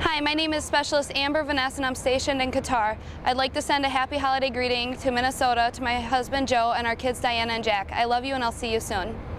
Hi, my name is Specialist Amber Veness and I'm stationed in Qatar. I'd like to send a happy holiday greeting to Minnesota to my husband Joe and our kids Diana and Jack. I love you and I'll see you soon.